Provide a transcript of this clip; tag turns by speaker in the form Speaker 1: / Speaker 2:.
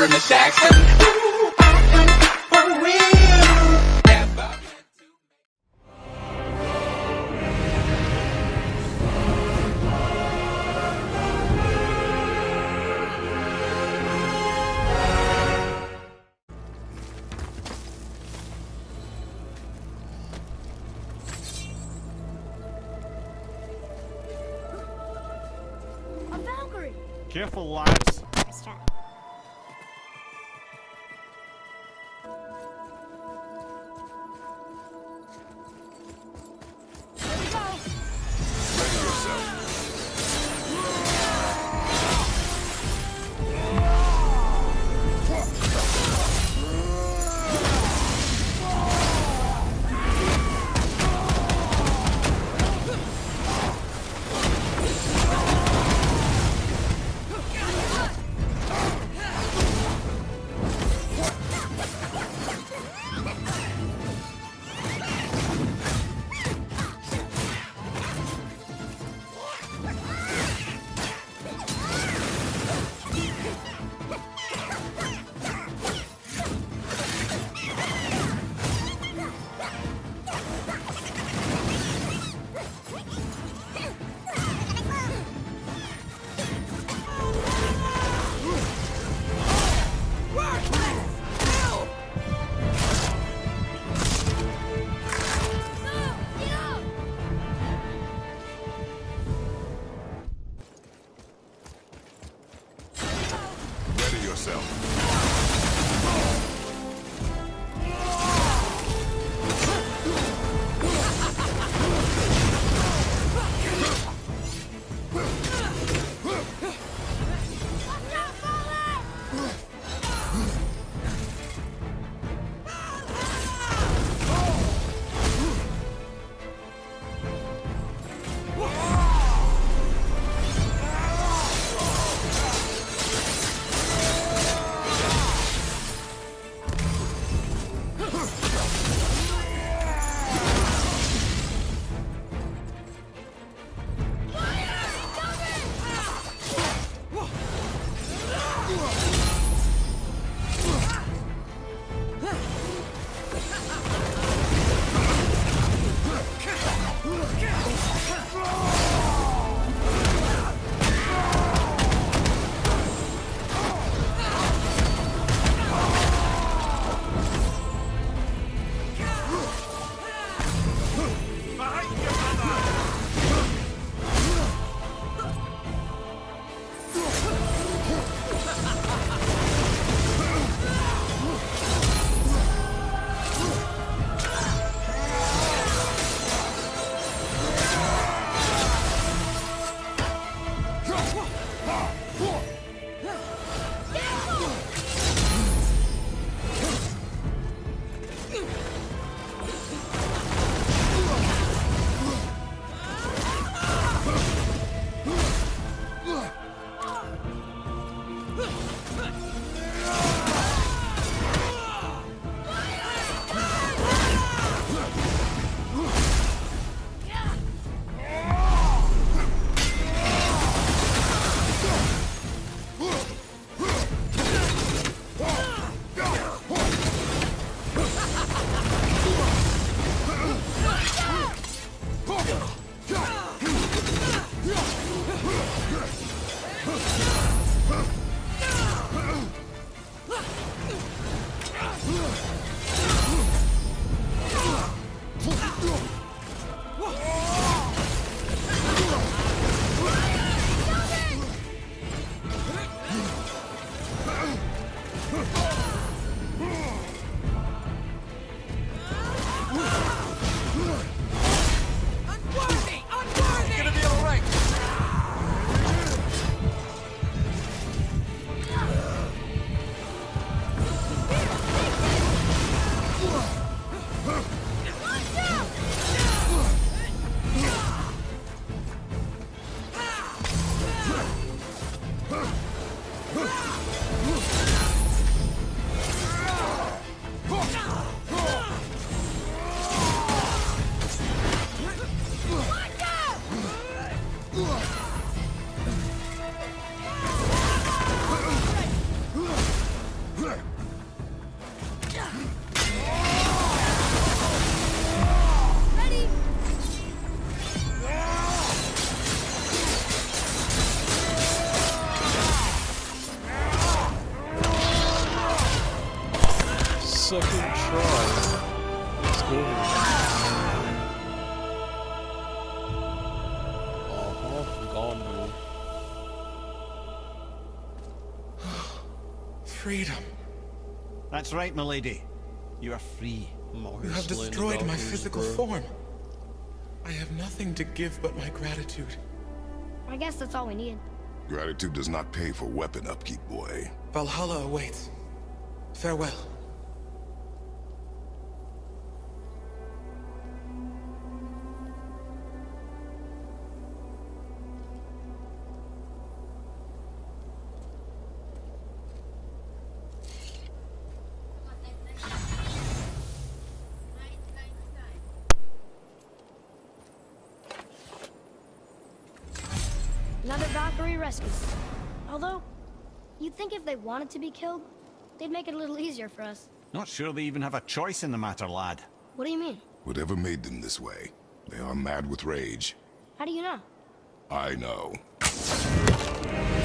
Speaker 1: guitar and the saxophone. Ooh, for real. Never.
Speaker 2: A Valkyrie!
Speaker 3: Careful, lads.
Speaker 2: Nice try. Here we go!
Speaker 4: Ready yourself. Ready yourself.
Speaker 3: second try. Let's go. Gondul.
Speaker 5: Freedom.
Speaker 6: That's right, milady. You are free.
Speaker 5: You have destroyed my physical form. I have nothing to give but my gratitude.
Speaker 2: I guess that's all we need.
Speaker 4: Gratitude does not pay for weapon upkeep, boy.
Speaker 5: Valhalla awaits. Farewell.
Speaker 2: Another Valkyrie rescue. Although, you'd think if they wanted to be killed, they'd make it a little easier for us.
Speaker 6: Not sure they even have a choice in the matter, lad.
Speaker 2: What do you mean?
Speaker 4: Whatever made them this way, they are mad with rage.
Speaker 2: How do you know?
Speaker 4: I know.